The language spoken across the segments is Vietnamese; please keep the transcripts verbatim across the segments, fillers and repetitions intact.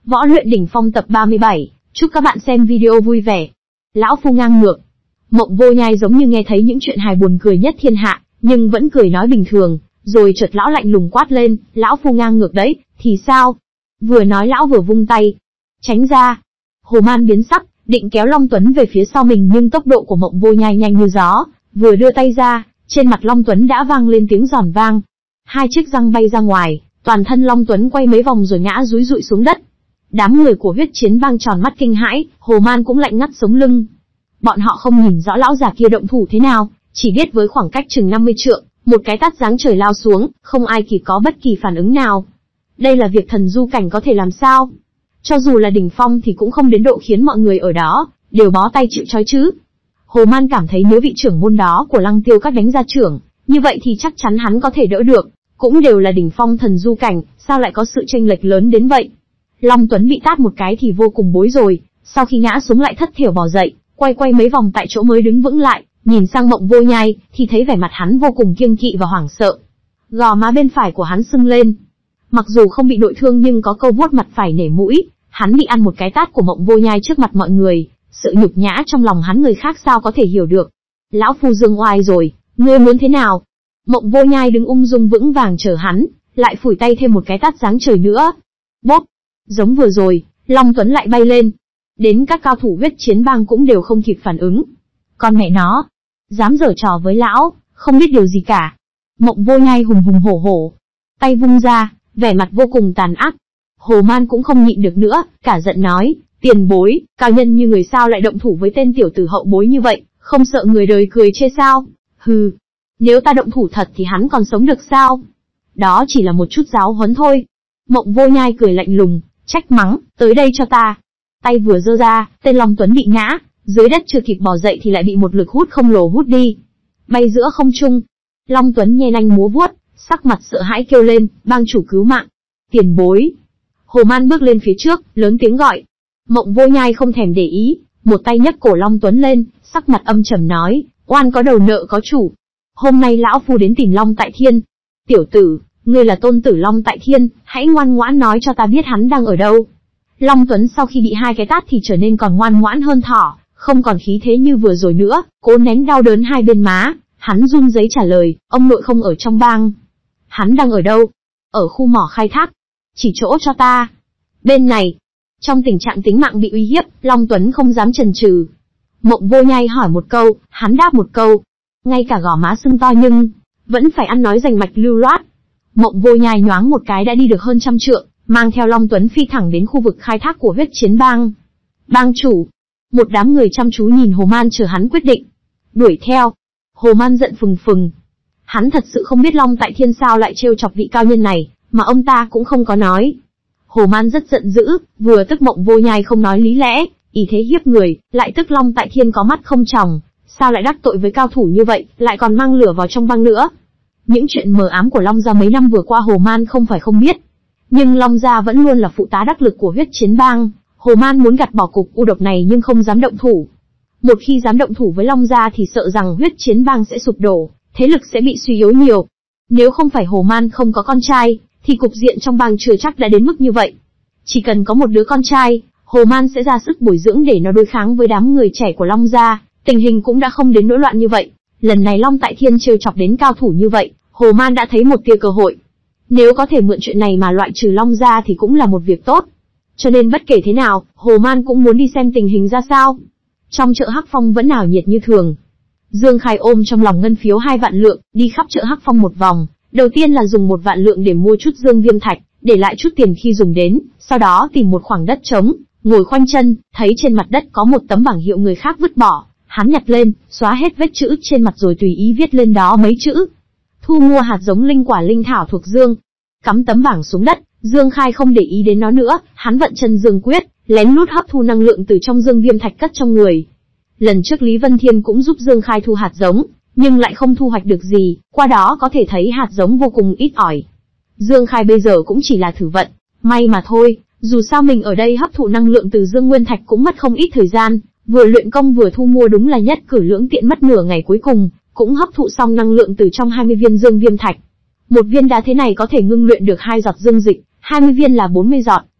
Võ luyện đỉnh phong tập ba mươi bảy, chúc các bạn xem video vui vẻ. Lão phu ngang ngược. Mộng Vô Nhai giống như nghe thấy những chuyện hài buồn cười nhất thiên hạ, nhưng vẫn cười nói bình thường, rồi chợt lão lạnh lùng quát lên, lão phu ngang ngược đấy, thì sao? Vừa nói lão vừa vung tay. Tránh ra. Hồ Man biến sắc, định kéo Long Tuấn về phía sau mình nhưng tốc độ của Mộng Vô Nhai nhanh như gió, vừa đưa tay ra, trên mặt Long Tuấn đã vang lên tiếng giòn vang. Hai chiếc răng bay ra ngoài, toàn thân Long Tuấn quay mấy vòng rồi ngã rúi rụi xuống đất. Đám người của huyết chiến bang tròn mắt kinh hãi, Hồ Man cũng lạnh ngắt sống lưng. Bọn họ không nhìn rõ lão già kia động thủ thế nào, chỉ biết với khoảng cách chừng năm mươi trượng, một cái tát giáng trời lao xuống, không ai kịp có bất kỳ phản ứng nào. Đây là việc thần du cảnh có thể làm sao? Cho dù là đỉnh phong thì cũng không đến độ khiến mọi người ở đó đều bó tay chịu trói chứ. Hồ Man cảm thấy nếu vị trưởng môn đó của Lăng Tiêu Các đánh ra trưởng, như vậy thì chắc chắn hắn có thể đỡ được, cũng đều là đỉnh phong thần du cảnh, sao lại có sự chênh lệch lớn đến vậy? Long Tuấn bị tát một cái thì vô cùng bối rồi, sau khi ngã xuống lại thất thểu bò dậy, quay quay mấy vòng tại chỗ mới đứng vững lại, nhìn sang Mộng Vô Nhai, thì thấy vẻ mặt hắn vô cùng kiêng kỵ và hoảng sợ. Gò má bên phải của hắn sưng lên. Mặc dù không bị nội thương nhưng có câu vuốt mặt phải nể mũi, hắn bị ăn một cái tát của Mộng Vô Nhai trước mặt mọi người, sự nhục nhã trong lòng hắn người khác sao có thể hiểu được. Lão phu dương oai rồi, ngươi muốn thế nào? Mộng Vô Nhai đứng ung dung vững vàng chờ hắn, lại phủi tay thêm một cái tát giáng trời nữa. Bốp! Giống vừa rồi, Long Tuấn lại bay lên. Đến các cao thủ huyết chiến bang cũng đều không kịp phản ứng. Con mẹ nó! Dám giở trò với lão, không biết điều gì cả. Mộng Vô Nhai hùng hùng hổ hổ. Tay vung ra, vẻ mặt vô cùng tàn ác. Hồ Man cũng không nhịn được nữa, cả giận nói, tiền bối, cao nhân như người sao lại động thủ với tên tiểu tử hậu bối như vậy, không sợ người đời cười chê sao? Hừ! Nếu ta động thủ thật thì hắn còn sống được sao? Đó chỉ là một chút giáo huấn thôi. Mộng Vô Nhai cười lạnh lùng, trách mắng, tới đây cho ta. Tay vừa giơ ra, tên Long Tuấn bị ngã, dưới đất chưa kịp bò dậy thì lại bị một lực hút không lồ hút đi. Bay giữa không trung. Long Tuấn nhe nanh múa vuốt, sắc mặt sợ hãi kêu lên, bang chủ cứu mạng. Tiền bối. Hồ Man bước lên phía trước, lớn tiếng gọi. Mộng Vô Nhai không thèm để ý, một tay nhấc cổ Long Tuấn lên, sắc mặt âm trầm nói, oan có đầu nợ có chủ. Hôm nay lão phu đến tìm Long Tại Thiên. Tiểu tử, ngươi là tôn tử Long Tại Thiên, hãy ngoan ngoãn nói cho ta biết hắn đang ở đâu. Long Tuấn sau khi bị hai cái tát thì trở nên còn ngoan ngoãn hơn thỏ, không còn khí thế như vừa rồi nữa, cố nén đau đớn hai bên má, hắn run rẩy trả lời, ông nội không ở trong bang. Hắn đang ở đâu? Ở khu mỏ khai thác. Chỉ chỗ cho ta. Bên này. Trong tình trạng tính mạng bị uy hiếp, Long Tuấn không dám chần chừ. Mộng Vô Nhai hỏi một câu, hắn đáp một câu. Ngay cả gò má sưng to nhưng vẫn phải ăn nói rành mạch lưu loát. Mộng Vô Nhai nhoáng một cái đã đi được hơn trăm trượng, mang theo Long Tuấn phi thẳng đến khu vực khai thác của huyết chiến bang. Bang chủ. Một đám người chăm chú nhìn Hồ Man chờ hắn quyết định. Đuổi theo. Hồ Man giận phừng phừng. Hắn thật sự không biết Long Tại Thiên sao lại trêu chọc vị cao nhân này, mà ông ta cũng không có nói. Hồ Man rất giận dữ, vừa tức Mộng Vô Nhai không nói lý lẽ, ý thế hiếp người, lại tức Long Tại Thiên có mắt không tròng, sao lại đắc tội với cao thủ như vậy, lại còn mang lửa vào trong bang nữa. Những chuyện mờ ám của Long gia mấy năm vừa qua Hồ Man không phải không biết. Nhưng Long gia vẫn luôn là phụ tá đắc lực của huyết chiến bang, Hồ Man muốn gạt bỏ cục u độc này nhưng không dám động thủ. Một khi dám động thủ với Long gia thì sợ rằng huyết chiến bang sẽ sụp đổ, thế lực sẽ bị suy yếu nhiều. Nếu không phải Hồ Man không có con trai, thì cục diện trong bang chưa chắc đã đến mức như vậy. Chỉ cần có một đứa con trai, Hồ Man sẽ ra sức bồi dưỡng để nó đối kháng với đám người trẻ của Long gia, tình hình cũng đã không đến nỗi loạn như vậy. Lần này Long Tại Thiên trêu chọc đến cao thủ như vậy, Hồ Man đã thấy một tia cơ hội. Nếu có thể mượn chuyện này mà loại trừ Long gia thì cũng là một việc tốt. Cho nên bất kể thế nào, Hồ Man cũng muốn đi xem tình hình ra sao. Trong chợ Hắc Phong vẫn ảo nhiệt như thường. Dương Khai ôm trong lòng ngân phiếu hai vạn lượng, đi khắp chợ Hắc Phong một vòng. Đầu tiên là dùng một vạn lượng để mua chút dương viêm thạch, để lại chút tiền khi dùng đến, sau đó tìm một khoảng đất trống, ngồi khoanh chân, thấy trên mặt đất có một tấm bảng hiệu người khác vứt bỏ, hắn nhặt lên, xóa hết vết chữ trên mặt rồi tùy ý viết lên đó mấy chữ. Thu mua hạt giống linh quả linh thảo thuộc Dương. Cắm tấm bảng xuống đất, Dương Khai không để ý đến nó nữa, hắn vận chân Dương quyết, lén lút hấp thu năng lượng từ trong dương viêm thạch cất trong người. Lần trước Lý Vân Thiên cũng giúp Dương Khai thu hạt giống, nhưng lại không thu hoạch được gì, qua đó có thể thấy hạt giống vô cùng ít ỏi. Dương Khai bây giờ cũng chỉ là thử vận, may mà thôi, dù sao mình ở đây hấp thụ năng lượng từ dương nguyên thạch cũng mất không ít thời gian, vừa luyện công vừa thu mua đúng là nhất cử lưỡng tiện, mất nửa ngày cuối cùng, cũng hấp thụ xong năng lượng từ trong hai mươi viên dương viêm thạch. Một viên đá thế này có thể ngưng luyện được hai giọt dương dịch, hai mươi viên là bốn mươi giọt,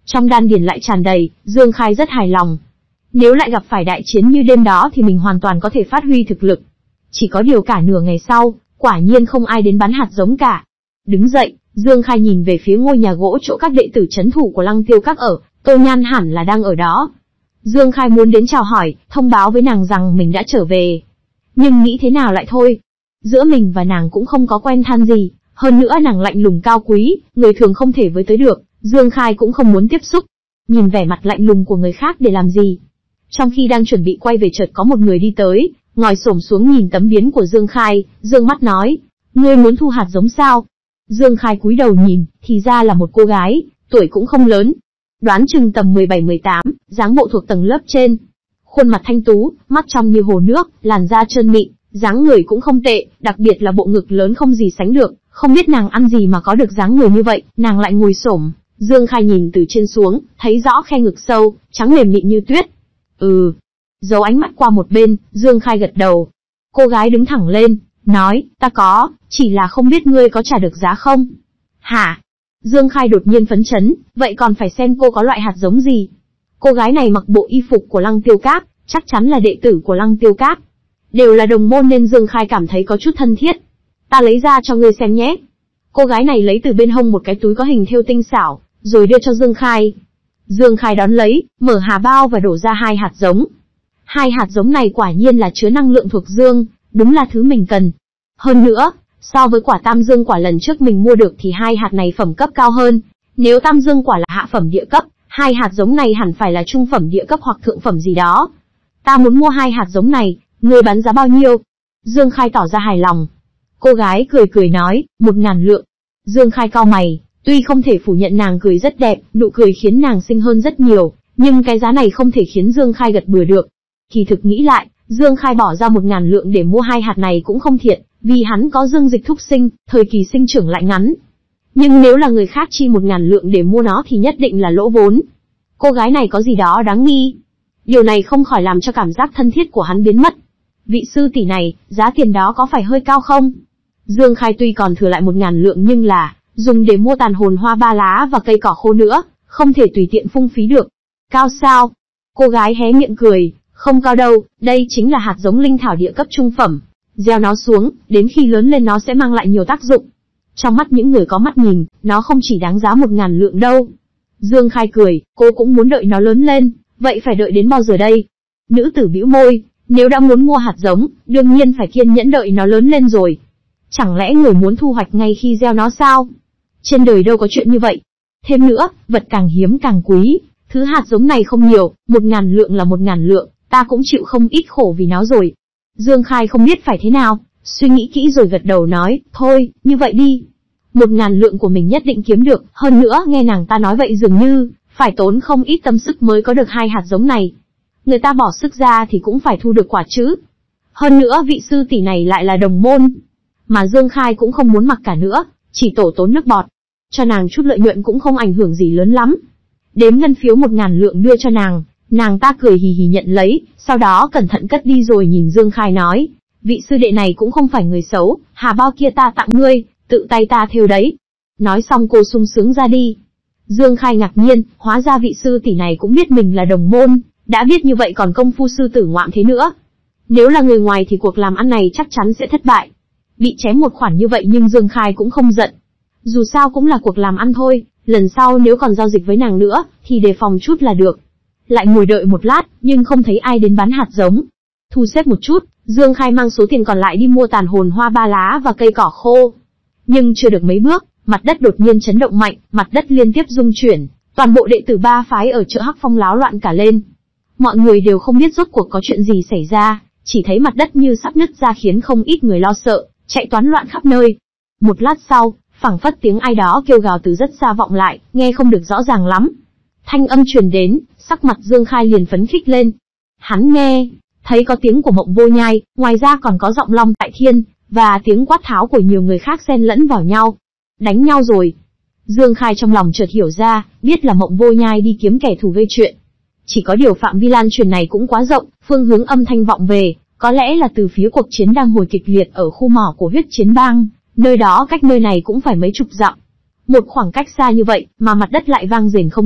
Trong đan điền lại tràn đầy, Dương Khai rất hài lòng. Nếu lại gặp phải đại chiến như đêm đó thì mình hoàn toàn có thể phát huy thực lực. Chỉ có điều cả nửa ngày sau, quả nhiên không ai đến bán hạt giống cả. Đứng dậy, Dương Khai nhìn về phía ngôi nhà gỗ chỗ các đệ tử trấn thủ của Lăng Tiêu Các ở, Tô Nhan hẳn là đang ở đó. Dương Khai muốn đến chào hỏi, thông báo với nàng rằng mình đã trở về. Nhưng nghĩ thế nào lại thôi. Giữa mình và nàng cũng không có quen thân gì, hơn nữa nàng lạnh lùng cao quý, người thường không thể với tới được, Dương Khai cũng không muốn tiếp xúc. Nhìn vẻ mặt lạnh lùng của người khác để làm gì. Trong khi đang chuẩn bị quay về chợt có một người đi tới, ngồi xổm xuống nhìn tấm biến của Dương Khai, dương mắt nói, ngươi muốn thu hạt giống sao? Dương Khai cúi đầu nhìn, thì ra là một cô gái, tuổi cũng không lớn. Đoán chừng tầm mười bảy mười tám, dáng bộ thuộc tầng lớp trên. Khuôn mặt thanh tú, mắt trong như hồ nước, làn da trơn mịn, dáng người cũng không tệ, đặc biệt là bộ ngực lớn không gì sánh được, không biết nàng ăn gì mà có được dáng người như vậy, nàng lại ngồi xổm. Dương Khai nhìn từ trên xuống, thấy rõ khe ngực sâu, trắng mềm mịn như tuyết. Ừ. Giấu ánh mắt qua một bên, Dương Khai gật đầu. Cô gái đứng thẳng lên, nói, ta có, chỉ là không biết ngươi có trả được giá không? Hả? Dương Khai đột nhiên phấn chấn, vậy còn phải xem cô có loại hạt giống gì? Cô gái này mặc bộ y phục của Lăng Tiêu Các, chắc chắn là đệ tử của Lăng Tiêu Các. Đều là đồng môn nên Dương Khai cảm thấy có chút thân thiết. Ta lấy ra cho ngươi xem nhé. Cô gái này lấy từ bên hông một cái túi có hình thêu tinh xảo, rồi đưa cho Dương Khai. Dương Khai đón lấy, mở hà bao và đổ ra hai hạt giống. Hai hạt giống này quả nhiên là chứa năng lượng thuộc dương, đúng là thứ mình cần. Hơn nữa, so với quả tam dương quả lần trước mình mua được thì hai hạt này phẩm cấp cao hơn. Nếu tam dương quả là hạ phẩm địa cấp, hai hạt giống này hẳn phải là trung phẩm địa cấp hoặc thượng phẩm gì đó. Ta muốn mua hai hạt giống này, ngươi bán giá bao nhiêu? Dương Khai tỏ ra hài lòng. Cô gái cười cười nói, một ngàn lượng. Dương Khai cau mày, tuy không thể phủ nhận nàng cười rất đẹp, nụ cười khiến nàng xinh hơn rất nhiều, nhưng cái giá này không thể khiến Dương Khai gật bừa được. Kỳ thực nghĩ lại, Dương Khai bỏ ra một ngàn lượng để mua hai hạt này cũng không thiện, vì hắn có dương dịch thúc sinh, thời kỳ sinh trưởng lại ngắn. Nhưng nếu là người khác chi một ngàn lượng để mua nó thì nhất định là lỗ vốn. Cô gái này có gì đó đáng nghi. Điều này không khỏi làm cho cảm giác thân thiết của hắn biến mất. Vị sư tỷ này, giá tiền đó có phải hơi cao không? Dương Khai tuy còn thừa lại một ngàn lượng nhưng là dùng để mua tàn hồn hoa ba lá và cây cỏ khô nữa, không thể tùy tiện phung phí được. Cao sao? Cô gái hé miệng cười, không cao đâu, đây chính là hạt giống linh thảo địa cấp trung phẩm. Gieo nó xuống, đến khi lớn lên nó sẽ mang lại nhiều tác dụng. Trong mắt những người có mắt nhìn, nó không chỉ đáng giá một ngàn lượng đâu. Dương Khai cười, cô cũng muốn đợi nó lớn lên, vậy phải đợi đến bao giờ đây? Nữ tử bĩu môi, nếu đã muốn mua hạt giống, đương nhiên phải kiên nhẫn đợi nó lớn lên rồi. Chẳng lẽ người muốn thu hoạch ngay khi gieo nó sao? Trên đời đâu có chuyện như vậy. Thêm nữa, vật càng hiếm càng quý, thứ hạt giống này không nhiều, một ngàn lượng là một ngàn lượng, ta cũng chịu không ít khổ vì nó rồi. Dương Khai không biết phải thế nào, suy nghĩ kỹ rồi gật đầu nói, thôi, như vậy đi. Một ngàn lượng của mình nhất định kiếm được, hơn nữa nghe nàng ta nói vậy dường như, phải tốn không ít tâm sức mới có được hai hạt giống này. Người ta bỏ sức ra thì cũng phải thu được quả chứ. Hơn nữa vị sư tỷ này lại là đồng môn. Mà Dương Khai cũng không muốn mặc cả nữa, chỉ tổ tốn nước bọt. Cho nàng chút lợi nhuận cũng không ảnh hưởng gì lớn lắm. Đếm ngân phiếu một ngàn lượng đưa cho nàng, nàng ta cười hì hì nhận lấy, sau đó cẩn thận cất đi rồi nhìn Dương Khai nói, vị sư đệ này cũng không phải người xấu, hà bao kia ta tặng ngươi, tự tay ta thêu đấy. Nói xong cô sung sướng ra đi. Dương Khai ngạc nhiên, hóa ra vị sư tỷ này cũng biết mình là đồng môn, đã biết như vậy còn công phu sư tử ngoạm thế nữa. Nếu là người ngoài thì cuộc làm ăn này chắc chắn sẽ thất bại. Bị chém một khoản như vậy nhưng Dương Khai cũng không giận. Dù sao cũng là cuộc làm ăn thôi, lần sau nếu còn giao dịch với nàng nữa, thì đề phòng chút là được. Lại ngồi đợi một lát, nhưng không thấy ai đến bán hạt giống. Thu xếp một chút, Dương Khai mang số tiền còn lại đi mua tàn hồn hoa ba lá và cây cỏ khô. Nhưng chưa được mấy bước, mặt đất đột nhiên chấn động mạnh, mặt đất liên tiếp rung chuyển, toàn bộ đệ tử ba phái ở chợ Hắc Phong láo loạn cả lên. Mọi người đều không biết rốt cuộc có chuyện gì xảy ra, chỉ thấy mặt đất như sắp nứt ra khiến không ít người lo sợ, chạy toán loạn khắp nơi. Một lát sau, phảng phất tiếng ai đó kêu gào từ rất xa vọng lại, nghe không được rõ ràng lắm. Thanh âm truyền đến, sắc mặt Dương Khai liền phấn khích lên. Hắn nghe, thấy có tiếng của Mộng Vô Nhai, ngoài ra còn có giọng Long Tại Thiên, và tiếng quát tháo của nhiều người khác xen lẫn vào nhau. Đánh nhau rồi. Dương Khai trong lòng chợt hiểu ra, biết là Mộng Vô Nhai đi kiếm kẻ thù gây chuyện. Chỉ có điều phạm vi lan truyền này cũng quá rộng, phương hướng âm thanh vọng về, có lẽ là từ phía cuộc chiến đang hồi kịch liệt ở khu mỏ của huyết chiến bang, nơi đó cách nơi này cũng phải mấy chục dặm. Một khoảng cách xa như vậy, mà mặt đất lại vang rền không ngớt,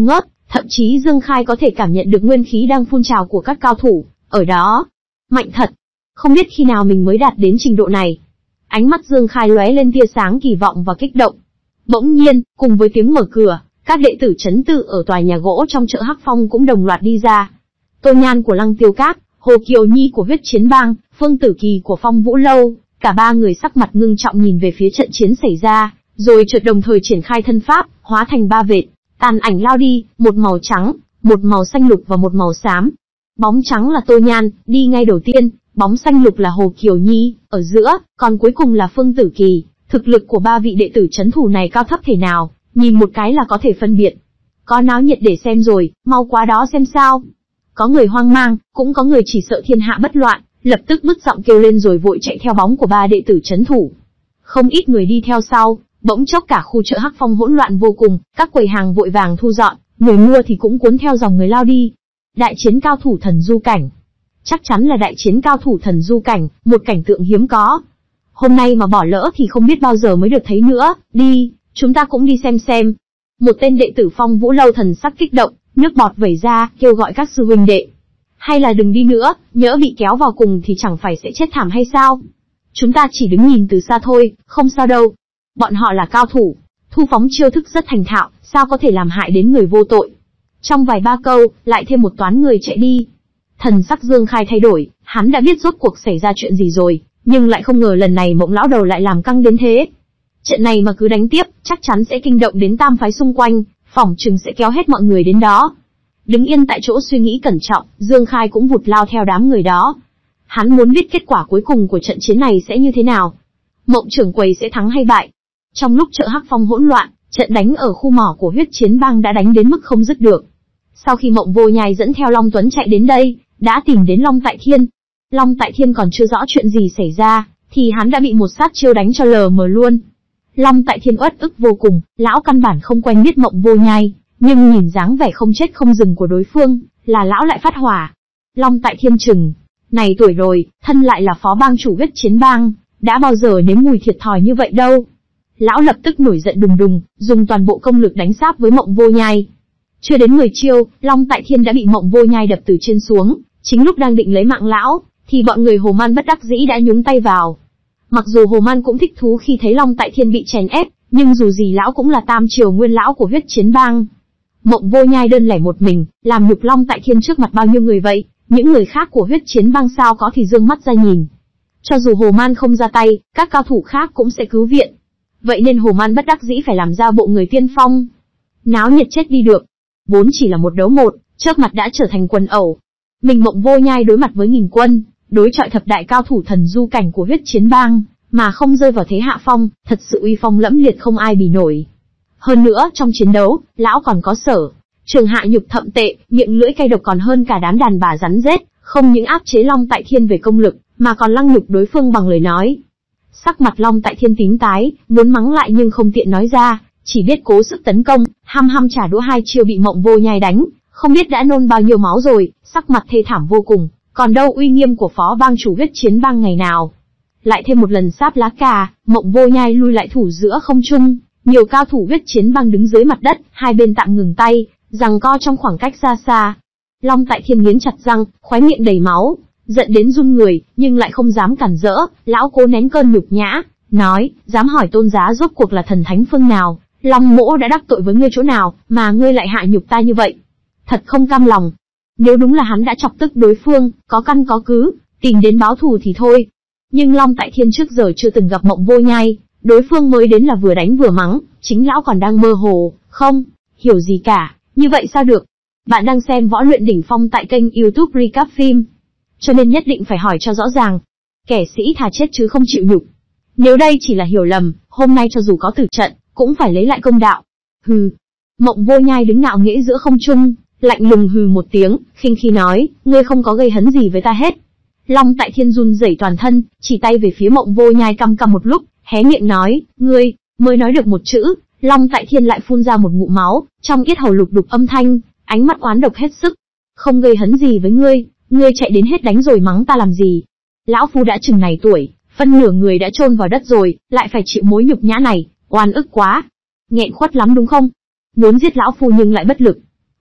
Thậm chí Dương Khai có thể cảm nhận được nguyên khí đang phun trào của các cao thủ, ở đó. Mạnh thật. Không biết khi nào mình mới đạt đến trình độ này. Ánh mắt Dương Khai lóe lên tia sáng kỳ vọng và kích động. Bỗng nhiên, cùng với tiếng mở cửa, các đệ tử trấn tự ở tòa nhà gỗ trong chợ Hắc Phong cũng đồng loạt đi ra. Tô Nhan của Lăng Tiêu Các, Hồ Kiều Nhi của Huyết Chiến Bang, Phương Tử Kỳ của Phong Vũ Lâu, cả ba người sắc mặt ngưng trọng nhìn về phía trận chiến xảy ra, rồi chợt đồng thời triển khai thân pháp, hóa thành ba vệt, tàn ảnh lao đi, một màu trắng, một màu xanh lục và một màu xám. Bóng trắng là Tô Nhan, đi ngay đầu tiên, bóng xanh lục là Hồ Kiều Nhi, ở giữa, còn cuối cùng là Phương Tử Kỳ. Thực lực của ba vị đệ tử trấn thủ này cao thấp thể nào, nhìn một cái là có thể phân biệt. Có náo nhiệt để xem rồi, mau qua đó xem sao. Có người hoang mang, cũng có người chỉ sợ thiên hạ bất loạn, lập tức bứt giọng kêu lên rồi vội chạy theo bóng của ba đệ tử trấn thủ. Không ít người đi theo sau, bỗng chốc cả khu chợ Hắc Phong hỗn loạn vô cùng, các quầy hàng vội vàng thu dọn, người mua thì cũng cuốn theo dòng người lao đi. Đại chiến cao thủ thần du cảnh. Chắc chắn là đại chiến cao thủ thần du cảnh, một cảnh tượng hiếm có. Hôm nay mà bỏ lỡ thì không biết bao giờ mới được thấy nữa, đi, chúng ta cũng đi xem xem. Một tên đệ tử Phong Vũ Lâu thần sắc kích động, nước bọt vẩy ra, kêu gọi các sư huynh đệ. Hay là đừng đi nữa, nhỡ bị kéo vào cùng thì chẳng phải sẽ chết thảm hay sao? Chúng ta chỉ đứng nhìn từ xa thôi, không sao đâu. Bọn họ là cao thủ, thu phóng chiêu thức rất thành thạo, sao có thể làm hại đến người vô tội. Trong vài ba câu, lại thêm một toán người chạy đi. Thần sắc Dương Khai thay đổi, hắn đã biết rốt cuộc xảy ra chuyện gì rồi, nhưng lại không ngờ lần này Mộng lão đầu lại làm căng đến thế. Trận này mà cứ đánh tiếp, chắc chắn sẽ kinh động đến tam phái xung quanh, phỏng chừng sẽ kéo hết mọi người đến đó. Đứng yên tại chỗ suy nghĩ cẩn trọng, Dương Khai cũng vụt lao theo đám người đó. Hắn muốn biết kết quả cuối cùng của trận chiến này sẽ như thế nào. Mộng trưởng quầy sẽ thắng hay bại. Trong lúc chợ Hắc Phong hỗn loạn, trận đánh ở khu mỏ của Huyết Chiến Bang đã đánh đến mức không dứt được. Sau khi Mộng Vô Nhai dẫn theo Long Tuấn chạy đến đây, đã tìm đến Long Tại Thiên. Long Tại Thiên còn chưa rõ chuyện gì xảy ra, thì hắn đã bị một sát chiêu đánh cho lờ mờ luôn. Long Tại Thiên uất ức vô cùng, lão căn bản không quen biết Mộng Vô Nhai, nhưng nhìn dáng vẻ không chết không dừng của đối phương, là lão lại phát hỏa. Long Tại Thiên chừng này tuổi rồi, thân lại là phó bang chủ Huyết Chiến Bang, đã bao giờ nếm mùi thiệt thòi như vậy đâu. Lão lập tức nổi giận đùng đùng, dùng toàn bộ công lực đánh sáp với Mộng Vô Nhai. Chưa đến mười chiêu, Long Tại Thiên đã bị Mộng Vô Nhai đập từ trên xuống, chính lúc đang định lấy mạng lão, thì bọn người Hồ Man bất đắc dĩ đã nhúng tay vào. Mặc dù Hồ Man cũng thích thú khi thấy Long Tại Thiên bị chèn ép, nhưng dù gì lão cũng là tam triều nguyên lão của Huyết Chiến Bang. Mộng Vô Nhai đơn lẻ một mình, làm nhục Long Tại Thiên trước mặt bao nhiêu người vậy, những người khác của Huyết Chiến Bang sao có thì dương mắt ra nhìn. Cho dù Hồ Man không ra tay, các cao thủ khác cũng sẽ cứu viện. Vậy nên Hồ Man bất đắc dĩ phải làm ra bộ người tiên phong. Náo nhiệt chết đi được. Vốn chỉ là một đấu một, chớp mặt đã trở thành quần ẩu. Mình Mộng Vô Nhai đối mặt với nghìn quân, đối chọi thập đại cao thủ thần du cảnh của Huyết Chiến Bang, mà không rơi vào thế hạ phong, thật sự uy phong lẫm liệt không ai bì nổi. Hơn nữa, trong chiến đấu, lão còn có sở trường hạ nhục thậm tệ, miệng lưỡi cay độc còn hơn cả đám đàn bà rắn rết, không những áp chế Long Tại Thiên về công lực, mà còn lăng nhục đối phương bằng lời nói. Sắc mặt Long Tại Thiên tím tái, muốn mắng lại nhưng không tiện nói ra, chỉ biết cố sức tấn công, hăm hăm trả đũa hai chiêu bị Mộng Vô Nhai đánh, không biết đã nôn bao nhiêu máu rồi, sắc mặt thê thảm vô cùng, còn đâu uy nghiêm của phó bang chủ Huyết Chiến Bang ngày nào. Lại thêm một lần sáp lá cà, Mộng Vô Nhai lui lại thủ giữa không trung, nhiều cao thủ Huyết Chiến Bang đứng dưới mặt đất, hai bên tạm ngừng tay, giằng co trong khoảng cách xa xa. Long Tại Thiên nghiến chặt răng, khóe miệng đầy máu, giận đến run người, nhưng lại không dám cản rỡ, lão cố nén cơn nhục nhã, nói, dám hỏi tôn giá rốt cuộc là thần thánh phương nào, Long mỗ đã đắc tội với ngươi chỗ nào, mà ngươi lại hạ nhục ta như vậy. Thật không cam lòng. Nếu đúng là hắn đã chọc tức đối phương, có căn có cứ, tìm đến báo thù thì thôi. Nhưng Long Tại Thiên trước giờ chưa từng gặp Mộng Vô Nhai, đối phương mới đến là vừa đánh vừa mắng, chính lão còn đang mơ hồ, không hiểu gì cả, như vậy sao được. Bạn đang xem Võ Luyện Đỉnh Phong tại kênh YouTube Recap Phim, cho nên nhất định phải hỏi cho rõ ràng. Kẻ sĩ thà chết chứ không chịu nhục. Nếu đây chỉ là hiểu lầm, hôm nay cho dù có tử trận, cũng phải lấy lại công đạo. Hừ. Mộng Vô Nhai đứng ngạo nghễ giữa không trung, lạnh lùng hừ một tiếng, khinh khi nói, ngươi không có gây hấn gì với ta hết. Long Tại Thiên run rẩy toàn thân, chỉ tay về phía Mộng Vô Nhai căm căm một lúc, hé miệng nói, ngươi, mới nói được một chữ, Long Tại Thiên lại phun ra một ngụm máu, trong yết hầu lục đục âm thanh, ánh mắt oán độc hết sức. Không gây hấn gì với ngươi, ngươi chạy đến hết đánh rồi mắng ta làm gì? Lão phu đã chừng này tuổi, phân nửa người đã chôn vào đất rồi, lại phải chịu mối nhục nhã này, oan ức quá. Nghẹn khuất lắm đúng không? Muốn giết lão phu nhưng lại bất lực.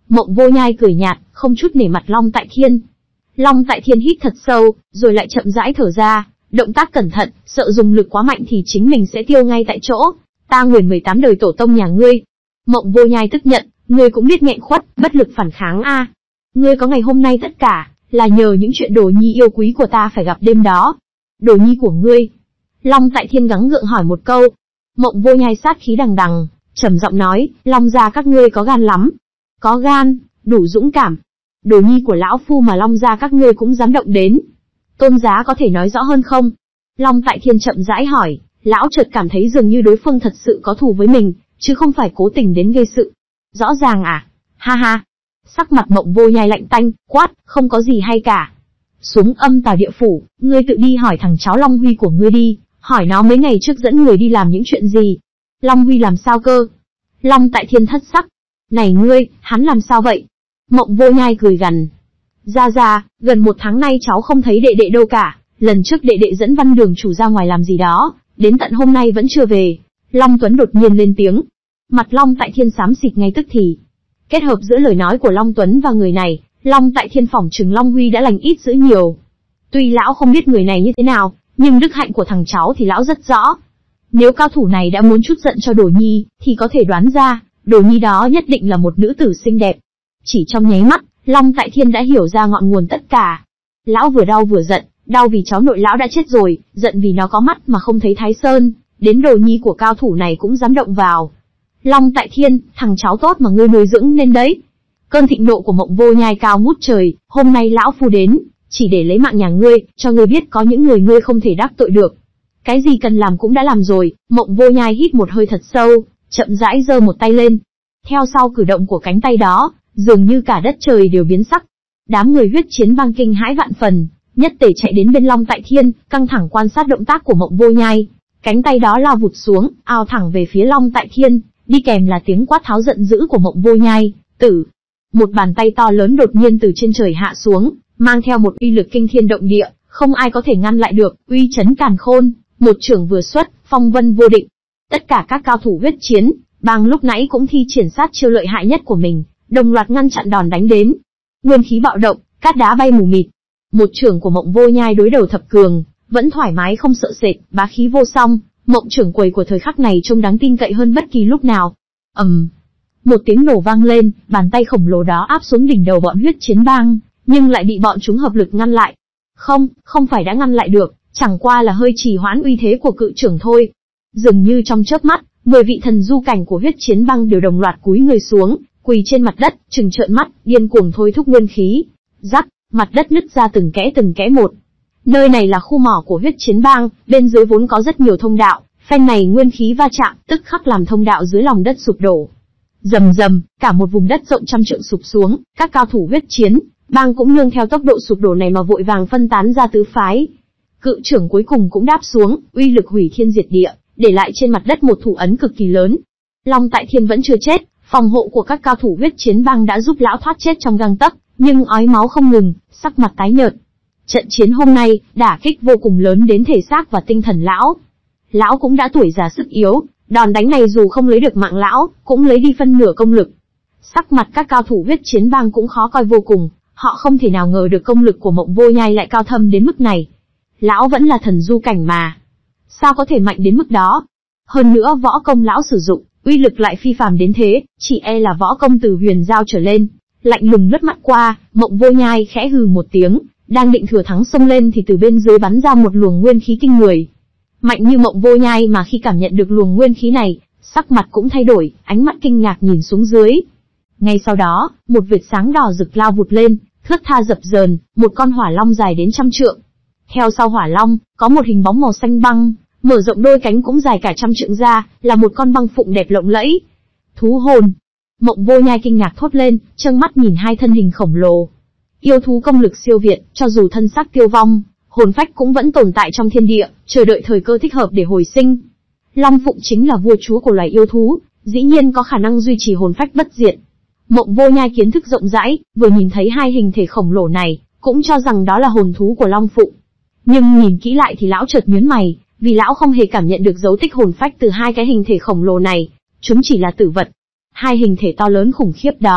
Mộng Vô Nhai cười nhạt, không chút nể mặt Long Tại Thiên. Long Tại Thiên hít thật sâu, rồi lại chậm rãi thở ra, động tác cẩn thận, sợ dùng lực quá mạnh thì chính mình sẽ tiêu ngay tại chỗ. Ta nguyền mười tám đời tổ tông nhà ngươi. Mộng Vô Nhai tức giận, ngươi cũng biết nghẹn khuất, bất lực phản kháng a. À. Ngươi có ngày hôm nay tất cả, là nhờ những chuyện đồ nhi yêu quý của ta phải gặp đêm đó. Đồ nhi của ngươi? Long Tại Thiên gắng gượng hỏi một câu. Mộng Vô Nhai sát khí đằng đằng, trầm giọng nói, Long gia các ngươi có gan lắm. Có gan, đủ dũng cảm. Đồ nhi của lão phu mà Long gia các ngươi cũng dám động đến. Tôn giá có thể nói rõ hơn không? Long Tại Thiên chậm rãi hỏi, lão chợt cảm thấy dường như đối phương thật sự có thù với mình, chứ không phải cố tình đến gây sự. Rõ ràng à? Ha ha. Sắc mặt Mộng Vô Nhai lạnh tanh, quát, không có gì hay cả. Xuống âm tào địa phủ, ngươi tự đi hỏi thằng cháu Long Huy của ngươi đi, hỏi nó mấy ngày trước dẫn người đi làm những chuyện gì. Long Huy làm sao cơ? Long Tại Thiên thất sắc. Này ngươi, hắn làm sao vậy? Mộng Vô Nhai cười gằn. Ra ra, gần một tháng nay cháu không thấy đệ đệ đâu cả, lần trước đệ đệ dẫn Văn Đường chủ ra ngoài làm gì đó, đến tận hôm nay vẫn chưa về. Long Tuấn đột nhiên lên tiếng. Mặt Long Tại Thiên xám xịt ngay tức thì. Kết hợp giữa lời nói của Long Tuấn và người này, Long Tại Thiên phỏng chừng Long Huy đã lành ít dữ nhiều. Tuy lão không biết người này như thế nào, nhưng đức hạnh của thằng cháu thì lão rất rõ. Nếu cao thủ này đã muốn chút giận cho Đồ Nhi, thì có thể đoán ra, Đồ Nhi đó nhất định là một nữ tử xinh đẹp. Chỉ trong nháy mắt, Long Tại Thiên đã hiểu ra ngọn nguồn tất cả. Lão vừa đau vừa giận, đau vì cháu nội lão đã chết rồi, giận vì nó có mắt mà không thấy Thái Sơn, đến Đồ Nhi của cao thủ này cũng dám động vào. Long Tại Thiên, thằng cháu tốt mà ngươi nuôi dưỡng nên đấy. Cơn thịnh nộ của Mộng Vô Nhai cao ngút trời, hôm nay lão phu đến, chỉ để lấy mạng nhà ngươi, cho ngươi biết có những người ngươi không thể đắc tội được. Cái gì cần làm cũng đã làm rồi. Mộng Vô Nhai hít một hơi thật sâu, chậm rãi giơ một tay lên. Theo sau cử động của cánh tay đó, dường như cả đất trời đều biến sắc. Đám người huyết chiến bang kinh hãi vạn phần, nhất tề chạy đến bên Long Tại Thiên, căng thẳng quan sát động tác của Mộng Vô Nhai. Cánh tay đó lao vụt xuống, ao thẳng về phía Long Tại Thiên, đi kèm là tiếng quát tháo giận dữ của Mộng Vô Nhai, tử. Một bàn tay to lớn đột nhiên từ trên trời hạ xuống, mang theo một uy lực kinh thiên động địa, không ai có thể ngăn lại được, uy chấn càn khôn, một chưởng vừa xuất, phong vân vô định. Tất cả các cao thủ huyết chiến bang lúc nãy cũng thi triển sát chiêu lợi hại nhất của mình, đồng loạt ngăn chặn đòn đánh đến. Nguyên khí bạo động, cát đá bay mù mịt. Một chưởng của Mộng Vô Nhai đối đầu thập cường, vẫn thoải mái không sợ sệt, bá khí vô song. Mộng trưởng quầy của thời khắc này trông đáng tin cậy hơn bất kỳ lúc nào. ầm, um, một tiếng nổ vang lên, bàn tay khổng lồ đó áp xuống đỉnh đầu bọn huyết chiến bang, nhưng lại bị bọn chúng hợp lực ngăn lại. Không, không phải đã ngăn lại được, chẳng qua là hơi trì hoãn uy thế của cự trưởng thôi. Dường như trong chớp mắt, mười vị thần du cảnh của huyết chiến bang đều đồng loạt cúi người xuống, quỳ trên mặt đất, trừng trợn mắt, điên cuồng thôi thúc nguyên khí. Rắc, mặt đất nứt ra từng kẽ từng kẽ một. Nơi này là khu mỏ của huyết chiến bang, bên dưới vốn có rất nhiều thông đạo, phen này nguyên khí va chạm, tức khắc làm thông đạo dưới lòng đất sụp đổ. Rầm rầm, cả một vùng đất rộng trăm trượng sụp xuống, các cao thủ huyết chiến bang cũng nương theo tốc độ sụp đổ này mà vội vàng phân tán ra tứ phái. Cự trưởng cuối cùng cũng đáp xuống, uy lực hủy thiên diệt địa, để lại trên mặt đất một thủ ấn cực kỳ lớn. Long Tại Thiên vẫn chưa chết, phòng hộ của các cao thủ huyết chiến bang đã giúp lão thoát chết trong gang tấc, nhưng ói máu không ngừng, sắc mặt tái nhợt. Trận chiến hôm nay, đả kích vô cùng lớn đến thể xác và tinh thần lão. Lão cũng đã tuổi già sức yếu, đòn đánh này dù không lấy được mạng lão, cũng lấy đi phân nửa công lực. Sắc mặt các cao thủ huyết chiến bang cũng khó coi vô cùng, họ không thể nào ngờ được công lực của Mộng Vô Nhai lại cao thâm đến mức này. Lão vẫn là thần du cảnh mà, sao có thể mạnh đến mức đó? Hơn nữa võ công lão sử dụng, uy lực lại phi phàm đến thế, chỉ e là võ công từ huyền giao trở lên. Lạnh lùng lướt mắt qua, Mộng Vô Nhai khẽ hừ một tiếng, đang định thừa thắng xông lên thì từ bên dưới bắn ra một luồng nguyên khí kinh người. Mạnh như Mộng Vô Nhai mà khi cảm nhận được luồng nguyên khí này, sắc mặt cũng thay đổi, ánh mắt kinh ngạc nhìn xuống dưới. Ngay sau đó, một vệt sáng đỏ rực lao vụt lên, thướt tha dập dờn, một con hỏa long dài đến trăm trượng. Theo sau hỏa long, có một hình bóng màu xanh băng, mở rộng đôi cánh cũng dài cả trăm trượng ra, là một con băng phụng đẹp lộng lẫy. Thú hồn. Mộng Vô Nhai kinh ngạc thốt lên, trợn mắt nhìn hai thân hình khổng lồ. Yêu thú công lực siêu việt, cho dù thân xác tiêu vong, hồn phách cũng vẫn tồn tại trong thiên địa, chờ đợi thời cơ thích hợp để hồi sinh. Long phụng chính là vua chúa của loài yêu thú, dĩ nhiên có khả năng duy trì hồn phách bất diệt. Mộng Vô Nhai kiến thức rộng rãi, vừa nhìn thấy hai hình thể khổng lồ này, cũng cho rằng đó là hồn thú của Long phụng. Nhưng nhìn kỹ lại thì lão chợt nhướng mày, vì lão không hề cảm nhận được dấu tích hồn phách từ hai cái hình thể khổng lồ này, chúng chỉ là tử vật. Hai hình thể to lớn khủng khiếp đó,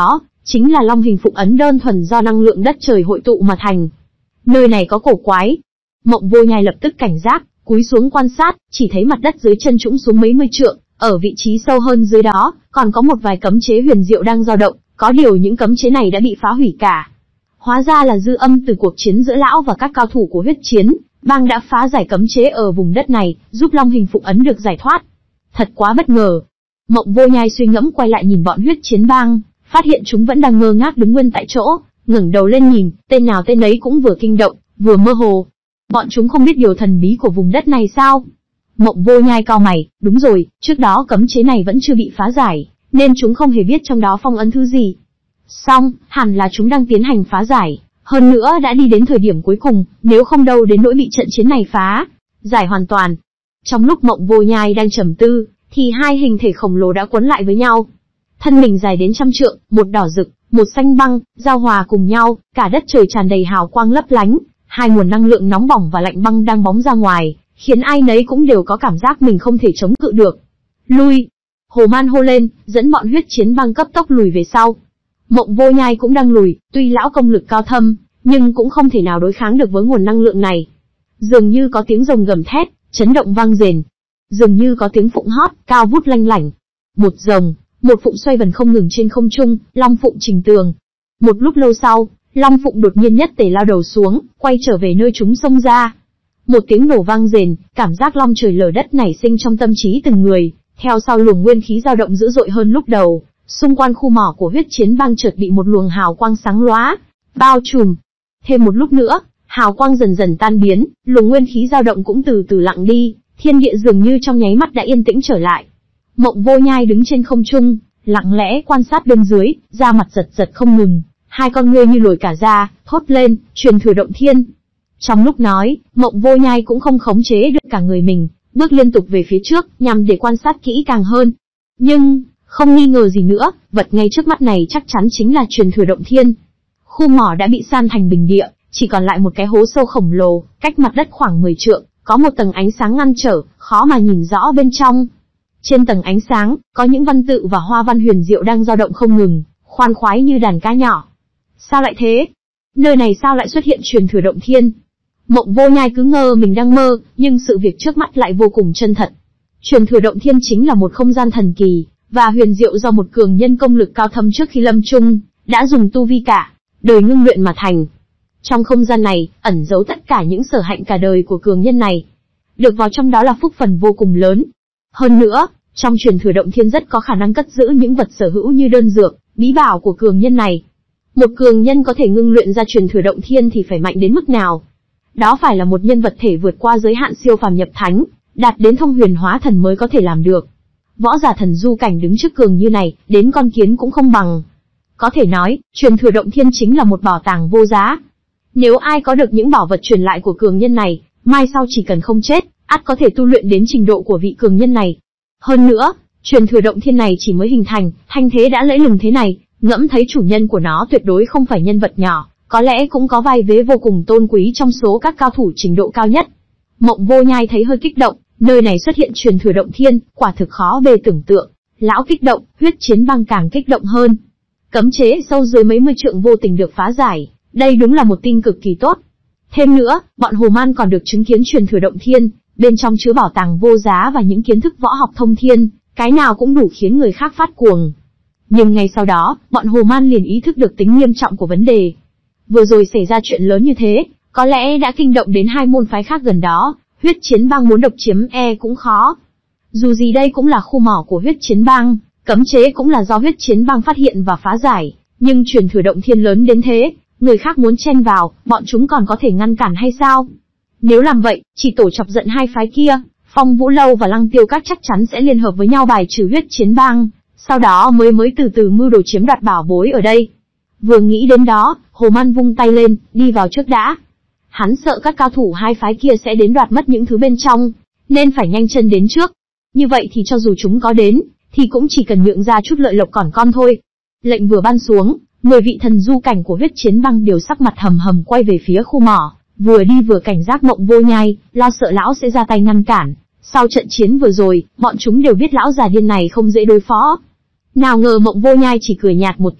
chính là long hình phụng ấn đơn thuần do năng lượng đất trời hội tụ mà thành. Nơi này có cổ quái. Mộng Vô Nhai lập tức cảnh giác, cúi xuống quan sát, chỉ thấy mặt đất dưới chân trũng xuống mấy mươi trượng, ở vị trí sâu hơn dưới đó, còn có một vài cấm chế huyền diệu đang dao động, có điều những cấm chế này đã bị phá hủy cả. Hóa ra là dư âm từ cuộc chiến giữa lão và các cao thủ của huyết chiến bang đã phá giải cấm chế ở vùng đất này, giúp long hình phụng ấn được giải thoát. Thật quá bất ngờ. Mộng Vô Nhai suy ngẫm quay lại nhìn bọn huyết chiến bang, phát hiện chúng vẫn đang ngơ ngác đứng nguyên tại chỗ, ngẩng đầu lên nhìn, tên nào tên ấy cũng vừa kinh động, vừa mơ hồ. Bọn chúng không biết điều thần bí của vùng đất này sao? Mộng Vô Nhai cau mày, đúng rồi, trước đó cấm chế này vẫn chưa bị phá giải, nên chúng không hề biết trong đó phong ấn thứ gì. Xong, hẳn là chúng đang tiến hành phá giải, hơn nữa đã đi đến thời điểm cuối cùng, nếu không đâu đến nỗi bị trận chiến này phá giải hoàn toàn. Trong lúc Mộng Vô Nhai đang trầm tư, thì hai hình thể khổng lồ đã quấn lại với nhau. Thân mình dài đến trăm trượng, một đỏ rực, một xanh băng, giao hòa cùng nhau, cả đất trời tràn đầy hào quang lấp lánh, hai nguồn năng lượng nóng bỏng và lạnh băng đang bóng ra ngoài, khiến ai nấy cũng đều có cảm giác mình không thể chống cự được. Lui! Hồ Man hô lên, dẫn bọn huyết chiến bang cấp tốc lùi về sau. Mộng Vô Nhai cũng đang lùi, tuy lão công lực cao thâm, nhưng cũng không thể nào đối kháng được với nguồn năng lượng này. Dường như có tiếng rồng gầm thét, chấn động vang rền. Dường như có tiếng phụng hót, cao vút lanh lảnh. Một rồng, một phụng xoay vần không ngừng trên không trung, long phụng trình tường. Một lúc lâu sau, long phụng đột nhiên nhất tề lao đầu xuống, quay trở về nơi chúng xông ra. Một tiếng nổ vang rền, cảm giác long trời lở đất nảy sinh trong tâm trí từng người, theo sau luồng nguyên khí dao động dữ dội hơn lúc đầu. Xung quanh khu mỏ của huyết chiến bang chợt bị một luồng hào quang sáng lóa bao trùm. Thêm một lúc nữa, hào quang dần dần tan biến, luồng nguyên khí dao động cũng từ từ lặng đi, thiên địa dường như trong nháy mắt đã yên tĩnh trở lại. Mộng Vô Nhai đứng trên không trung, lặng lẽ quan sát bên dưới, da mặt giật giật không ngừng, hai con ngươi như lồi cả da, thốt lên, truyền thừa động thiên. Trong lúc nói, Mộng Vô Nhai cũng không khống chế được cả người mình, bước liên tục về phía trước, nhằm để quan sát kỹ càng hơn. Nhưng không nghi ngờ gì nữa, vật ngay trước mắt này chắc chắn chính là truyền thừa động thiên. Khu mỏ đã bị san thành bình địa, chỉ còn lại một cái hố sâu khổng lồ, cách mặt đất khoảng mười trượng, có một tầng ánh sáng ngăn trở, khó mà nhìn rõ bên trong. Trên tầng ánh sáng, có những văn tự và hoa văn huyền diệu đang dao động không ngừng, khoan khoái như đàn cá nhỏ. Sao lại thế? Nơi này sao lại xuất hiện truyền thừa động thiên? Mộng Vô Nhai cứ ngờ mình đang mơ, nhưng sự việc trước mắt lại vô cùng chân thật. Truyền thừa động thiên chính là một không gian thần kỳ và huyền diệu do một cường nhân công lực cao thâm trước khi lâm chung đã dùng tu vi cả đời ngưng luyện mà thành. Trong không gian này, ẩn giấu tất cả những sở hạnh cả đời của cường nhân này. Được vào trong đó là phúc phần vô cùng lớn. Hơn nữa, trong truyền thừa động thiên rất có khả năng cất giữ những vật sở hữu như đơn dược, bí bảo của cường nhân này. Một cường nhân có thể ngưng luyện ra truyền thừa động thiên thì phải mạnh đến mức nào? Đó phải là một nhân vật thể vượt qua giới hạn siêu phàm nhập thánh, đạt đến thông huyền hóa thần mới có thể làm được. Võ giả thần du cảnh đứng trước cường như này, đến con kiến cũng không bằng. Có thể nói, truyền thừa động thiên chính là một bảo tàng vô giá. Nếu ai có được những bảo vật truyền lại của cường nhân này, mai sau chỉ cần không chết, ắt có thể tu luyện đến trình độ của vị cường nhân này. Hơn nữa, truyền thừa động thiên này chỉ mới hình thành, thanh thế đã lẫy lừng thế này, ngẫm thấy chủ nhân của nó tuyệt đối không phải nhân vật nhỏ, có lẽ cũng có vai vế vô cùng tôn quý trong số các cao thủ trình độ cao nhất. Mộng Vô Nhai thấy hơi kích động, nơi này xuất hiện truyền thừa động thiên, quả thực khó bề tưởng tượng. Lão kích động, huyết chiến bang càng kích động hơn. Cấm chế sâu dưới mấy mươi trượng vô tình được phá giải, đây đúng là một tin cực kỳ tốt. Thêm nữa, bọn Hồ Man còn được chứng kiến truyền thừa động thiên, bên trong chứa bảo tàng vô giá và những kiến thức võ học thông thiên, cái nào cũng đủ khiến người khác phát cuồng. Nhưng ngay sau đó, bọn Hồ Man liền ý thức được tính nghiêm trọng của vấn đề. Vừa rồi xảy ra chuyện lớn như thế, có lẽ đã kinh động đến hai môn phái khác gần đó, huyết chiến bang muốn độc chiếm e cũng khó. Dù gì đây cũng là khu mỏ của huyết chiến bang, cấm chế cũng là do huyết chiến bang phát hiện và phá giải, nhưng truyền thừa động thiên lớn đến thế, người khác muốn chen vào, bọn chúng còn có thể ngăn cản hay sao? Nếu làm vậy, chỉ tổ chọc giận hai phái kia, Phong Vũ Lâu và Lăng Tiêu Các chắc chắn sẽ liên hợp với nhau bài trừ huyết chiến bang, sau đó mới mới từ từ mưu đồ chiếm đoạt bảo bối ở đây. Vừa nghĩ đến đó, Hồ Man vung tay lên, đi vào trước đã. Hắn sợ các cao thủ hai phái kia sẽ đến đoạt mất những thứ bên trong, nên phải nhanh chân đến trước. Như vậy thì cho dù chúng có đến, thì cũng chỉ cần nhượng ra chút lợi lộc còn con thôi. Lệnh vừa ban xuống, mười vị thần du cảnh của huyết chiến bang đều sắc mặt hầm hầm quay về phía khu mỏ, vừa đi vừa cảnh giác Mộng Vô Nhai, lo sợ lão sẽ ra tay ngăn cản. Sau trận chiến vừa rồi, bọn chúng đều biết lão già điên này không dễ đối phó. Nào ngờ Mộng Vô Nhai chỉ cười nhạt một tiếng,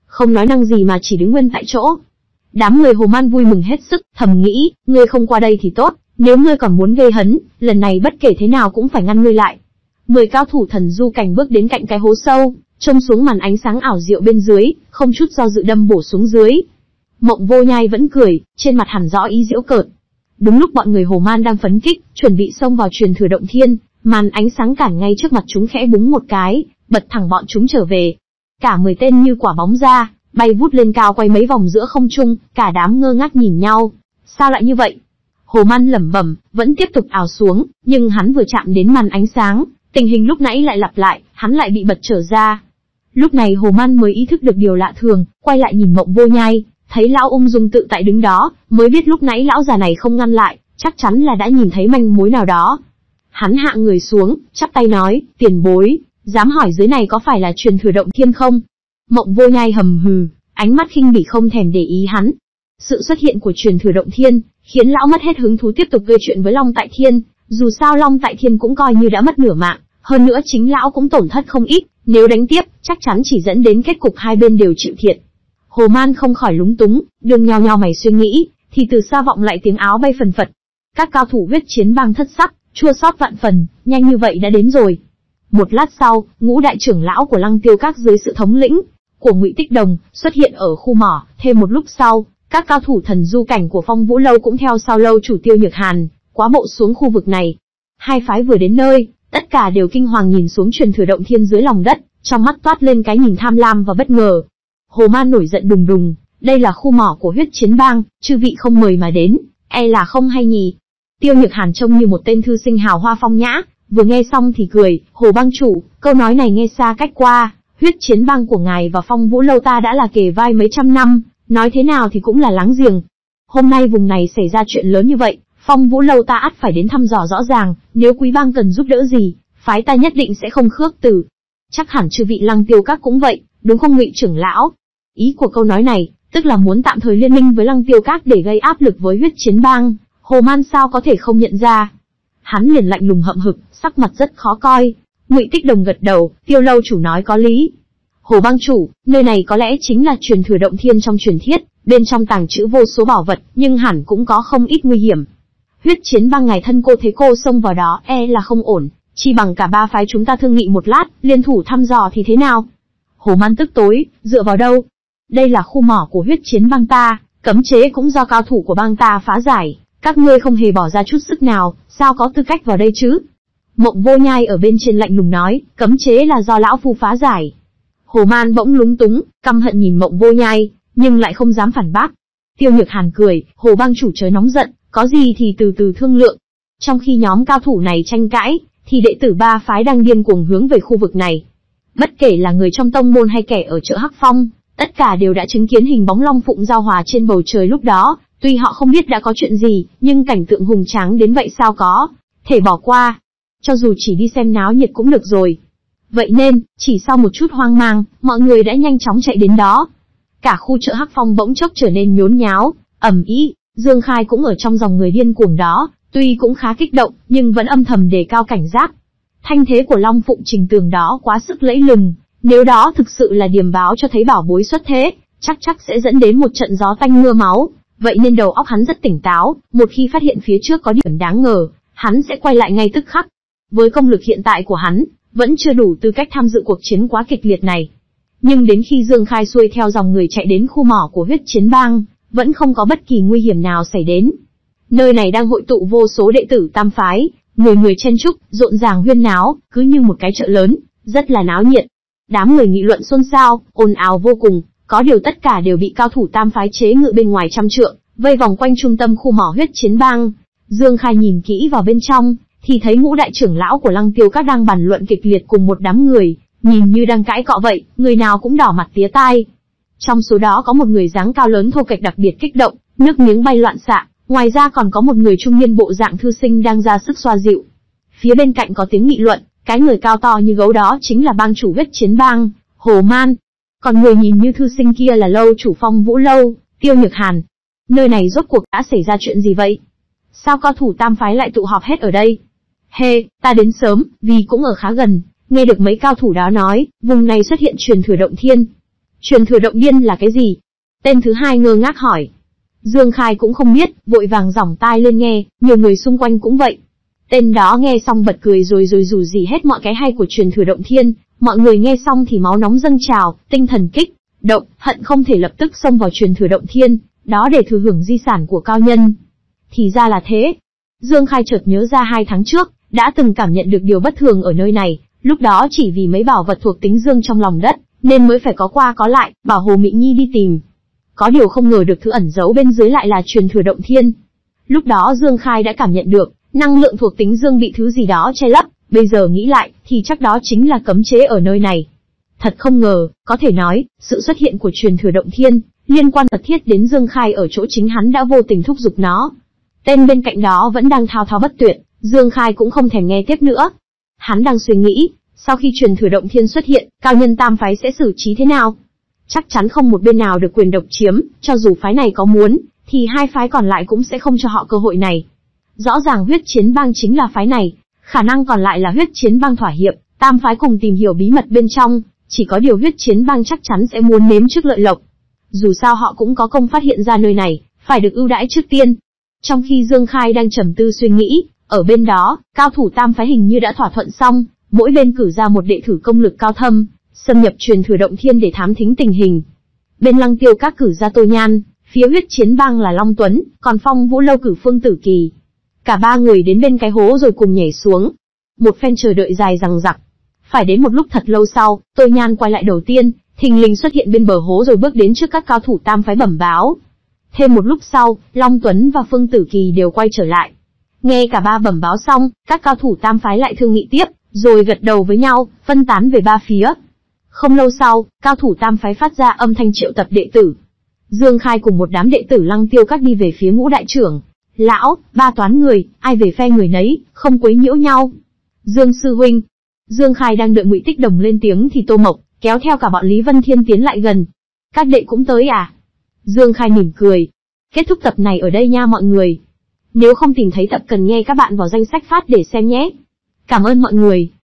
không nói năng gì mà chỉ đứng nguyên tại chỗ. Đám người Hồ Man vui mừng hết sức, thầm nghĩ, ngươi không qua đây thì tốt, nếu ngươi còn muốn gây hấn, lần này bất kể thế nào cũng phải ngăn ngươi lại. Mười cao thủ thần du cảnh bước đến cạnh cái hố sâu, trông xuống màn ánh sáng ảo diệu bên dưới, không chút do dự đâm bổ xuống dưới. Mộng Vô Nhai vẫn cười, trên mặt hẳn rõ ý giễu cợt. Đúng lúc bọn người Hồ Man đang phấn kích, chuẩn bị xông vào truyền thừa động thiên, màn ánh sáng cản ngay trước mặt chúng khẽ búng một cái, bật thẳng bọn chúng trở về. Cả mười tên như quả bóng ra, bay vút lên cao quay mấy vòng giữa không trung, cả đám ngơ ngác nhìn nhau. Sao lại như vậy? Hồ Man lẩm bẩm, vẫn tiếp tục ảo xuống, nhưng hắn vừa chạm đến màn ánh sáng, tình hình lúc nãy lại lặp lại, hắn lại bị bật trở ra. Lúc này Hồ Man mới ý thức được điều lạ thường, quay lại nhìn Mộng Vô Nhai, thấy lão ung dung tự tại đứng đó, mới biết lúc nãy lão già này không ngăn lại, chắc chắn là đã nhìn thấy manh mối nào đó. Hắn hạ người xuống, chắp tay nói, tiền bối, dám hỏi dưới này có phải là truyền thừa động thiên không? Mộng Vô Nhai hầm hừ, ánh mắt khinh bỉ không thèm để ý hắn. Sự xuất hiện của truyền thừa động thiên, khiến lão mất hết hứng thú tiếp tục gây chuyện với Long Tại Thiên, dù sao Long Tại Thiên cũng coi như đã mất nửa mạng, hơn nữa chính lão cũng tổn thất không ít, nếu đánh tiếp, chắc chắn chỉ dẫn đến kết cục hai bên đều chịu thiệt. Hồ Man không khỏi lúng túng, đương nhao nhao mày suy nghĩ, thì từ xa vọng lại tiếng áo bay phần phật. Các cao thủ huyết chiến bang thất sắc, chua xót vạn phần, nhanh như vậy đã đến rồi. Một lát sau, ngũ đại trưởng lão của Lăng Tiêu Các dưới sự thống lĩnh của Ngụy Tích Đồng xuất hiện ở khu mỏ. Thêm một lúc sau, các cao thủ thần du cảnh của Phong Vũ Lâu cũng theo sau lâu chủ Tiêu Nhược Hàn quá bộ xuống khu vực này. Hai phái vừa đến nơi, tất cả đều kinh hoàng nhìn xuống truyền thừa động thiên dưới lòng đất, trong mắt toát lên cái nhìn tham lam và bất ngờ. Hồ Man nổi giận đùng đùng, đây là khu mỏ của huyết chiến bang, chư vị không mời mà đến, e là không hay nhỉ? Tiêu Nhược Hàn trông như một tên thư sinh hào hoa phong nhã, vừa nghe xong thì cười, Hồ bang chủ, câu nói này nghe xa cách qua, huyết chiến bang của ngài và Phong Vũ Lâu ta đã là kề vai mấy trăm năm, nói thế nào thì cũng là láng giềng. Hôm nay vùng này xảy ra chuyện lớn như vậy, Phong Vũ Lâu ta ắt phải đến thăm dò rõ ràng, nếu quý bang cần giúp đỡ gì, phái ta nhất định sẽ không khước từ. Chắc hẳn chư vị Lăng Tiêu Các cũng vậy, đúng không Ngụy trưởng lão? Ý của câu nói này, tức là muốn tạm thời liên minh với Lăng Tiêu Các để gây áp lực với huyết chiến bang. Hồ Man sao có thể không nhận ra? Hắn liền lạnh lùng hậm hực, sắc mặt rất khó coi. Ngụy Tích Đồng gật đầu, Tiêu lâu chủ nói có lý. Hồ bang chủ, nơi này có lẽ chính là truyền thừa động thiên trong truyền thuyết, bên trong tàng trữ vô số bảo vật, nhưng hẳn cũng có không ít nguy hiểm. Huyết chiến bang ngài thân cô thế cô xông vào đó e là không ổn, chi bằng cả ba phái chúng ta thương nghị một lát, liên thủ thăm dò thì thế nào? Hồ Man tức tối, dựa vào đâu? Đây là khu mỏ của huyết chiến bang ta, cấm chế cũng do cao thủ của bang ta phá giải, các ngươi không hề bỏ ra chút sức nào, sao có tư cách vào đây chứ? Mộng Vô Nhai ở bên trên lạnh lùng nói, cấm chế là do lão phu phá giải. Hồ Man bỗng lúng túng, căm hận nhìn Mộng Vô Nhai, nhưng lại không dám phản bác. Tiêu Nhược Hàn cười, Hồ bang chủ chớ nóng giận, có gì thì từ từ thương lượng. Trong khi nhóm cao thủ này tranh cãi, thì đệ tử ba phái đang điên cuồng hướng về khu vực này. Bất kể là người trong tông môn hay kẻ ở chợ Hắc Phong, tất cả đều đã chứng kiến hình bóng Long Phụng giao hòa trên bầu trời lúc đó. Tuy họ không biết đã có chuyện gì, nhưng cảnh tượng hùng tráng đến vậy sao có thể bỏ qua. Cho dù chỉ đi xem náo nhiệt cũng được rồi. Vậy nên, chỉ sau một chút hoang mang, mọi người đã nhanh chóng chạy đến đó. Cả khu chợ Hắc Phong bỗng chốc trở nên nhốn nháo, ầm ĩ. Dương Khai cũng ở trong dòng người điên cuồng đó, tuy cũng khá kích động, nhưng vẫn âm thầm đề cao cảnh giác. Thanh thế của Long Phụng Trình Tường đó quá sức lẫy lừng, nếu đó thực sự là điềm báo cho thấy bảo bối xuất thế, chắc chắc sẽ dẫn đến một trận gió tanh mưa máu. Vậy nên đầu óc hắn rất tỉnh táo, một khi phát hiện phía trước có điểm đáng ngờ, hắn sẽ quay lại ngay tức khắc. Với công lực hiện tại của hắn, vẫn chưa đủ tư cách tham dự cuộc chiến quá kịch liệt này. Nhưng đến khi Dương Khai xuôi theo dòng người chạy đến khu mỏ của huyết chiến bang, vẫn không có bất kỳ nguy hiểm nào xảy đến. Nơi này đang hội tụ vô số đệ tử tam phái, người người chen chúc, rộn ràng huyên náo, cứ như một cái chợ lớn, rất là náo nhiệt. Đám người nghị luận xôn xao, ồn ào vô cùng, có điều tất cả đều bị cao thủ tam phái chế ngự bên ngoài trăm trượng, vây vòng quanh trung tâm khu mỏ huyết chiến bang. Dương Khai nhìn kỹ vào bên trong, thì thấy ngũ đại trưởng lão của Lăng Tiêu Các đang bàn luận kịch liệt cùng một đám người, nhìn như đang cãi cọ vậy, người nào cũng đỏ mặt tía tai. Trong số đó có một người dáng cao lớn thô kệch đặc biệt kích động, nước miếng bay loạn xạ, ngoài ra còn có một người trung niên bộ dạng thư sinh đang ra sức xoa dịu. Phía bên cạnh có tiếng nghị luận, cái người cao to như gấu đó chính là bang chủ huyết chiến bang, Hồ Man. Còn người nhìn như thư sinh kia là lâu chủ Phong Vũ Lâu, Tiêu Nhược Hàn. Nơi này rốt cuộc đã xảy ra chuyện gì vậy? Sao cao thủ tam phái lại tụ họp hết ở đây? Hê, ta đến sớm, vì cũng ở khá gần, nghe được mấy cao thủ đó nói, vùng này xuất hiện truyền thừa động thiên. Truyền thừa động thiên là cái gì? Tên thứ hai ngơ ngác hỏi. Dương Khai cũng không biết, vội vàng giỏng tai lên nghe, nhiều người xung quanh cũng vậy. Tên đó nghe xong bật cười rồi rồi rủ rỉ hết mọi cái hay của truyền thừa động thiên, mọi người nghe xong thì máu nóng dâng trào, tinh thần kích động, hận không thể lập tức xông vào truyền thừa động thiên, đó để thừa hưởng di sản của cao nhân. Thì ra là thế. Dương Khai chợt nhớ ra hai tháng trước, đã từng cảm nhận được điều bất thường ở nơi này, lúc đó chỉ vì mấy bảo vật thuộc tính dương trong lòng đất, nên mới phải có qua có lại, bảo Hồ Mị Nhi đi tìm. Có điều không ngờ được thứ ẩn giấu bên dưới lại là truyền thừa động thiên. Lúc đó Dương Khai đã cảm nhận được, năng lượng thuộc tính dương bị thứ gì đó che lấp, bây giờ nghĩ lại, thì chắc đó chính là cấm chế ở nơi này. Thật không ngờ, có thể nói, sự xuất hiện của truyền thừa động thiên, liên quan mật thiết đến Dương Khai ở chỗ chính hắn đã vô tình thúc giục nó. Tên bên cạnh đó vẫn đang thao thao bất tuyệt, Dương Khai cũng không thèm nghe tiếp nữa. Hắn đang suy nghĩ, sau khi truyền thừa động thiên xuất hiện, cao nhân tam phái sẽ xử trí thế nào? Chắc chắn không một bên nào được quyền độc chiếm, cho dù phái này có muốn, thì hai phái còn lại cũng sẽ không cho họ cơ hội này. Rõ ràng huyết chiến bang chính là phái này, khả năng còn lại là huyết chiến bang thỏa hiệp, tam phái cùng tìm hiểu bí mật bên trong, chỉ có điều huyết chiến bang chắc chắn sẽ muốn nếm trước lợi lộc. Dù sao họ cũng có công phát hiện ra nơi này, phải được ưu đãi trước tiên. Trong khi Dương Khai đang trầm tư suy nghĩ, ở bên đó, cao thủ tam phái hình như đã thỏa thuận xong, mỗi bên cử ra một đệ tử công lực cao thâm, xâm nhập truyền thừa động thiên để thám thính tình hình. Bên Lăng Tiêu Các cử ra Tô Nhan, phía huyết chiến bang là Long Tuấn, còn Phong Vũ Lâu cử Phương Tử Kỳ. Cả ba người đến bên cái hố rồi cùng nhảy xuống. Một phen chờ đợi dài dằng dặc. Phải đến một lúc thật lâu sau, Tô Nhan quay lại đầu tiên, thình lình xuất hiện bên bờ hố rồi bước đến trước các cao thủ tam phái bẩm báo. Thêm một lúc sau, Long Tuấn và Phương Tử Kỳ đều quay trở lại. Nghe cả ba bẩm báo xong, các cao thủ tam phái lại thương nghị tiếp, rồi gật đầu với nhau, phân tán về ba phía. Không lâu sau, cao thủ tam phái phát ra âm thanh triệu tập đệ tử. Dương Khai cùng một đám đệ tử Lăng Tiêu Các đi về phía Ngũ đại trưởng. Lão, ba toán người, ai về phe người nấy, không quấy nhiễu nhau. Dương sư huynh. Dương Khai đang đợi Ngụy Tích Đồng lên tiếng thì Tô Mộc kéo theo cả bọn Lý Vân Thiên tiến lại gần. Các đệ cũng tới à? Dương Khai mỉm cười. Kết thúc tập này ở đây nha mọi người. Nếu không tìm thấy tập cần nghe các bạn vào danh sách phát để xem nhé. Cảm ơn mọi người.